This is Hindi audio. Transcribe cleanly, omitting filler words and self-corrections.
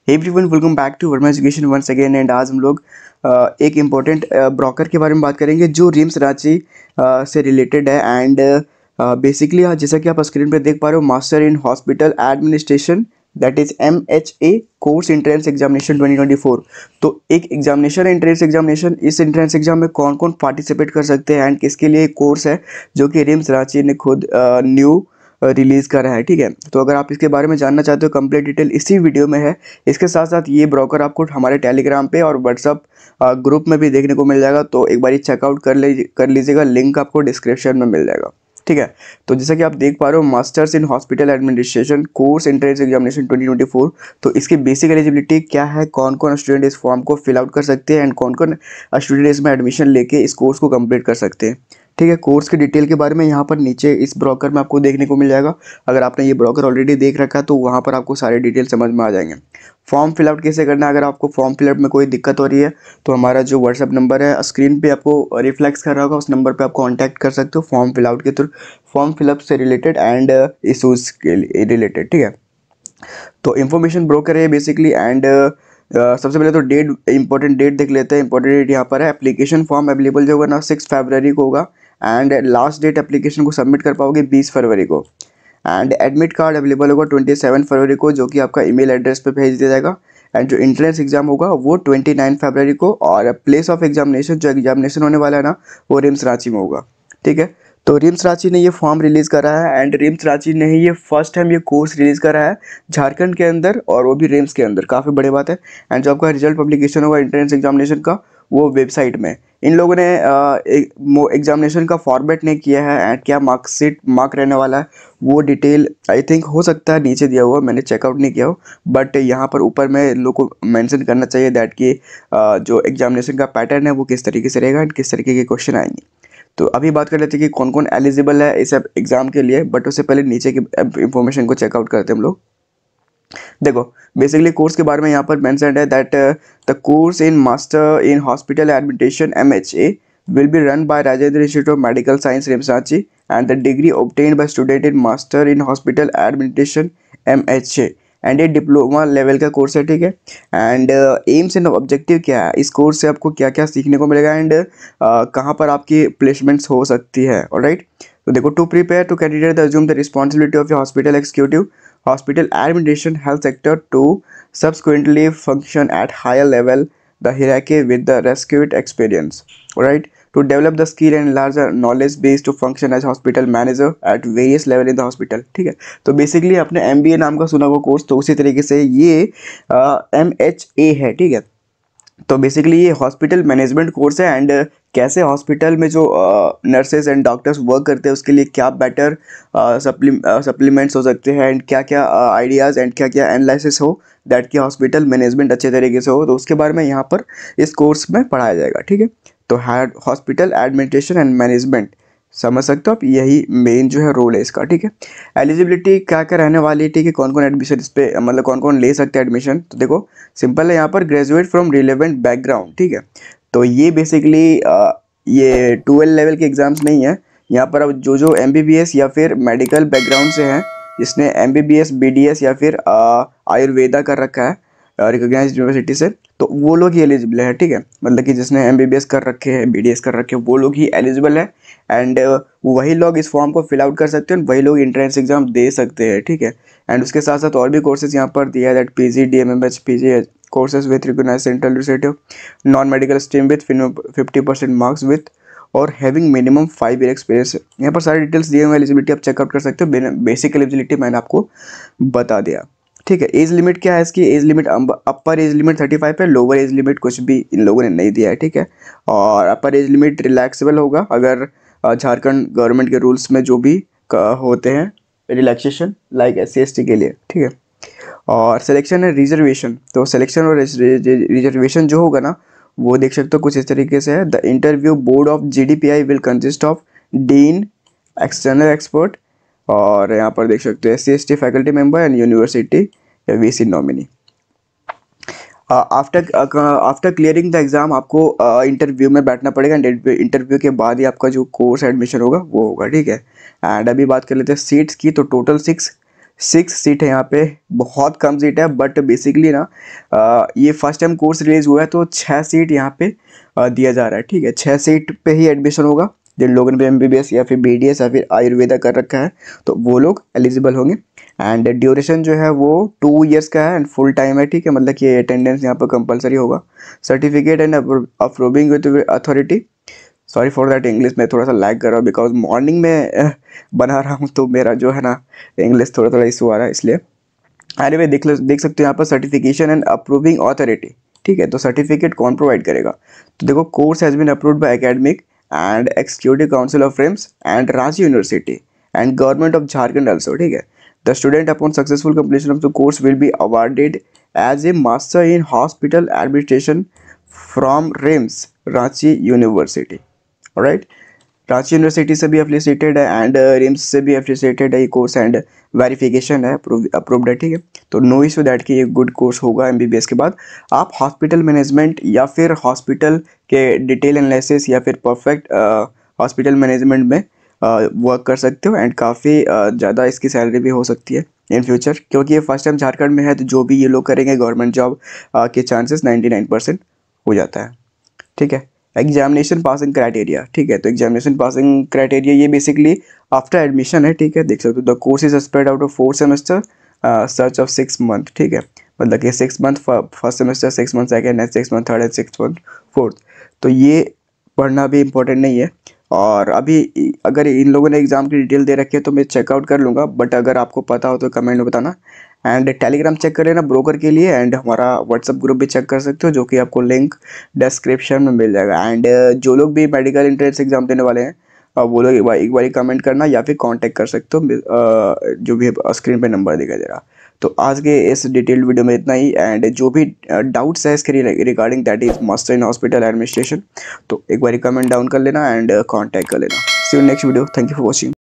Everyone welcome back to Verma education once again. And आज हम लोग एक इम्पोर्टेंट ब्रोकर के बारे में बात करेंगे जो रिम्स रांची से रिलेटेड है। एंड बेसिकली जैसा कि आप स्क्रीन पे देख पा रहे हो, master in hospital administration, that is MHA course entrance examination 2024। तो एक एग्जामिनेशन है, एंट्रेंस एग्जामिनेशन। इस एंट्रेंस एग्जाम में कौन कौन पार्टिसिपेट कर सकते हैं एंड किसके लिए कोर्स है जो कि रिम्स रांची ने खुद न्यू रिलीज़ करा है। ठीक है, तो अगर आप इसके बारे में जानना चाहते हो, कंप्लीट डिटेल इसी वीडियो में है। इसके साथ साथ ये ब्रोकर आपको हमारे टेलीग्राम पे और व्हाट्सअप ग्रुप में भी देखने को मिल जाएगा, तो एक बार चेकआउट कर लीजिएगा। लिंक आपको डिस्क्रिप्शन में मिल जाएगा। ठीक है, तो जैसा कि आप देख पा रहे हो, masters in hospital administration course entrance examination 2024। तो इसकी बेसिक एलिजिबिलिटी क्या है, कौन कौन स्टूडेंट इस फॉर्म को फिल आउट कर सकते हैं एंड कौन कौन स्टूडेंट इसमें एडमिशन लेके इस कोर्स को कंप्लीट कर सकते हैं। ठीक है, कोर्स की डिटेल के बारे में यहाँ पर नीचे इस ब्रोकर में आपको देखने को मिल जाएगा। अगर आपने ये ब्रोकर ऑलरेडी देख रखा है तो वहाँ पर आपको सारे डिटेल समझ में आ जाएंगे। फॉर्म फिलआउट कैसे करना है, अगर आपको फॉर्म फिलअप में कोई दिक्कत हो रही है तो हमारा जो व्हाट्सअप नंबर है स्क्रीन पे आपको रिफ्लेक्स कर रहा होगा, उस नंबर पे आप कांटेक्ट कर सकते हो फॉर्म फिलआउट के थ्रू, फॉर्म फिलअप से रिलेटेड एंड इशूज़ के रिलेटेड। ठीक है, तो इन्फॉर्मेशन ब्रोकर है बेसिकली। एंड सबसे पहले तो डेट, इंपॉर्टेंट डेट देख लेते हैं। इंपॉर्टेंट डेट यहाँ पर है, एप्लीकेशन फॉर्म अवेलेबल जो होगा ना 6 फरवरी को होगा। एंड लास्ट डेट एप्लीकेशन को सबमिट कर पाओगे 20 फरवरी को। एंड एडमिट कार्ड अवेलेबल होगा 27 फरवरी को, जो कि आपका ईमेल एड्रेस पे भेज दिया जाएगा। एंड जो एंट्रेंस एग्जाम होगा वो 29 फरवरी को, और प्लेस ऑफ एग्जामिनेशन, जो एग्जामिनेशन होने वाला है ना, वो रिम्स रांची में होगा। ठीक है, तो रिम्स रांची ने ये फॉर्म रिलीज़ करा है। एंड रिम्स रांची ने ही ये फर्स्ट टाइम ये कोर्स रिलीज़ करा है झारखंड के अंदर, और वो भी रिम्स के अंदर, काफ़ी बड़ी बात है। एंड जो आपका रिजल्ट पब्लिकेशन होगा एंट्रेंस एग्जामिनेशन का, वो वेबसाइट में। इन लोगों ने एग्जामिनेशन का फॉर्मेट नहीं किया है एंड क्या मार्कशीट मार्क रहने वाला है वो डिटेल आई थिंक हो सकता है नीचे दिया हुआ, मैंने चेकआउट नहीं किया हो, बट यहाँ पर ऊपर में लोग को मेंशन करना चाहिए दैट कि जो एग्जामिनेशन का पैटर्न है वो किस तरीके से रहेगा एंड किस तरीके के क्वेश्चन आएंगे। तो अभी बात कर लेते हैं कि कौन कौन एलिजिबल है इस एग्ज़ाम के लिए, बट उससे पहले नीचे की इंफॉर्मेशन को चेकआउट करते हैं हम लोग। देखो, बेसिकली कोर्स के बारे में यहाँ पर मेंशन है that the course in master in hospital administration MHA will be run by Rajendra Institute of Medical Science RIMS Ranchi, and the degree obtained by student in master in hospital administration MHA, and ये डिप्लोमा लेवल का कोर्स है। ठीक है, एंड एम्स एंड ऑब्जेक्टिव क्या है, इस कोर्स से आपको क्या क्या सीखने को मिलेगा एंड कहाँ पर आपकी प्लेसमेंट्स हो सकती है। ऑलराइट, तो देखो, to prepare to candidate assume the responsibility of a hospital executive, hospital administration, health sector to subsequently function at higher level the hierarchy with the requisite experience, right, to develop the skill and larger knowledge base to function as hospital manager at various level in the hospital। ठीक है, तो बेसिकली आपने MBA नाम का सुना होगा कोर्स, तो उसी तरीके से ये MHA है। ठीक है, तो बेसिकली ये हॉस्पिटल मैनेजमेंट कोर्स है। एंड कैसे हॉस्पिटल में जो नर्सेज एंड डॉक्टर्स वर्क करते हैं उसके लिए क्या बेटर सप्लीमेंट्स हो सकते हैं एंड क्या क्या आइडियाज़ एंड क्या क्या एनालिसिस हो दैट कि हॉस्पिटल मैनेजमेंट अच्छे तरीके से हो, तो उसके बारे में यहाँ पर इस कोर्स में पढ़ाया जाएगा। ठीक है, तो हॉस्पिटल एडमिनिस्ट्रेशन एंड मैनेजमेंट, समझ सकते हो आप, यही मेन जो है रोल है इसका। ठीक है, एलिजिबिलिटी क्या क्या रहने वाली है, ठीक है, कौन कौन एडमिशन इस पे, मतलब कौन कौन ले सकते हैं एडमिशन, तो देखो सिंपल है यहाँ पर, ग्रेजुएट फ्रॉम रिलेवेंट बैकग्राउंड। ठीक है, तो ये बेसिकली ये 12 लेवल के एग्जाम्स नहीं है यहाँ पर। अब जो MBBS या फिर मेडिकल बैकग्राउंड से हैं, जिसने MBBS BDS या फिर आयुर्वेदा कर रखा है रिकॉग्नाइज्ड यूनिवर्सिटी से, तो वो लोग ही एलिजिबल है। ठीक है, मतलब कि जिसने MBBS कर रखे हैं, BDS कर रखे हैं, वो लोग ही एलिजिबल है। एंड वही लोग इस फॉर्म को फिल आउट कर सकते हैं, वही लोग एंट्रेंस एग्जाम दे सकते हैं। ठीक है, एंड उसके साथ साथ और भी कोर्सेज यहाँ पर दिया है that PG DMMH PG courses with recognised central university, non medical stream with 50% marks with और हैविंग मिनिमम 5 ईयर एक्सपीरियंस। यहाँ पर सारी डिटेल्स दिए हुए, एलिजिबिलिटी आप चेकआउट कर सकते हो। बेसिक एलिजिबिलिटी मैंने आपको बता दिया। ठीक है, एज लिमिट क्या है इसकी, age limit upper age limit 35 है, लोअर एज लिमिट कुछ भी इन लोगों ने नहीं दिया है। ठीक है, और अपर एज लिमिट रिलैक्सेबल होगा अगर झारखंड गवर्नमेंट के रूल्स में जो भी होते हैं रिलैक्सेशन, लाइक SC ST के लिए। ठीक है, और सिलेक्शन है रिजर्वेशन, तो सिलेक्शन और रिजर्वेशन जो होगा ना, वो देख सकते हो कुछ इस तरीके से है। The interview board of GDPI will consist of dean, external expert, और यहाँ पर देख सकते हो SC ST faculty member and university या VC nominee. After clearing the exam आपको इंटरव्यू में बैठना पड़ेगा, इंटरव्यू के बाद ही आपका जो कोर्स एडमिशन होगा वो होगा। ठीक है, एंड अभी बात कर लेते हैं सीट्स की, तो टोटल 6 सीट है यहाँ पे, बहुत कम सीट है, बट बेसिकली ना ये फर्स्ट टाइम कोर्स रिलीज हुआ है तो 6 सीट यहाँ पे दिया जा रहा है, ठीक है। 6 सीट पे ही एडमिशन होगा। जिन लोगों ने MBBS या फिर BDS या फिर आयुर्वेदा कर रखा है तो वो लोग एलिजिबल होंगे। एंड ड्यूरेशन जो है वो 2 इयर्स का है एंड फुल टाइम है, ठीक है, मतलब कि अटेंडेंस यहाँ पर कंपलसरी होगा। Certificate and approving with authority, sorry for that English में थोड़ा सा लैग कर रहा हूँ बिकॉज मॉर्निंग में बना रहा हूँ तो मेरा जो है ना इंग्लिश थोड़ा थोड़ा इशू आ रहा है इसलिए। एनीवे देख सकते हो यहाँ पर सर्टिफिकेशन एंड अप्रूविंग अथॉरिटी, ठीक है। तो सर्टिफिकेट कौन प्रोवाइड करेगा, तो देखो course has been approved by academic and executive council of RIMS and Ranchi university and government of Jharkhand also, ठीक है। The student upon successful completion of the course will be awarded as a master in hospital administration from RIMS Ranchi university, alright. Ranchi university से भी एफिलिएटेड है एंड रिम्स से भी एफिलिएटेड है ये कोर्स एंड वेरिफिकेशन है, अप्रूव्ड है, ठीक है। तो नो इशू दैट कि ये गुड कोर्स होगा। MBBS के बाद आप हॉस्पिटल मैनेजमेंट या फिर हॉस्पिटल के डिटेल एनालिसिस या फिर परफेक्ट हॉस्पिटल मैनेजमेंट में वर्क कर सकते हो एंड काफ़ी ज़्यादा इसकी सैलरी भी हो सकती है इन फ्यूचर, क्योंकि ये फर्स्ट टाइम झारखंड में है तो जो भी ये लोग करेंगे गवर्नमेंट जॉब के चांसेस 99% हो जाता है, ठीक है। एग्जामिनेशन पासिंग क्राइटेरिया, ठीक है। तो एग्जामिनेशन पासिंग क्राइटेरिया ये बेसिकली आफ्टर एडमिशन है, ठीक है। देख सकते हो the course is spread out of 4 semester search of 6 month, ठीक है। मतलब कि 6 month first semester, 6 month second and 6 month third and 6 month fourth. तो ये पढ़ना भी इम्पोर्टेंट नहीं है। और अभी अगर इन लोगों ने एग्ज़ाम की डिटेल दे रखी है तो मैं चेकआउट कर लूँगा, बट अगर आपको पता हो तो कमेंट में बताना। एंड टेलीग्राम चेक कर लेना ब्रोकर के लिए एंड हमारा व्हाट्सअप ग्रुप भी चेक कर सकते हो जो कि आपको लिंक डिस्क्रिप्शन में मिल जाएगा। एंड जो लोग भी मेडिकल एंट्रेंस एग्जाम देने वाले हैं वो लोग एक बार कमेंट करना या फिर कांटेक्ट कर सकते हो, जो भी स्क्रीन पे नंबर दिखाई दे रहा। तो आज के इस डिटेल्ड वीडियो में इतना ही एंड जो भी डाउट्स है इसके regarding that is master in hospital administration तो एक बार कमेंट डाउन कर लेना एंड कांटेक्ट कर लेना। See you next video, thank you for watching.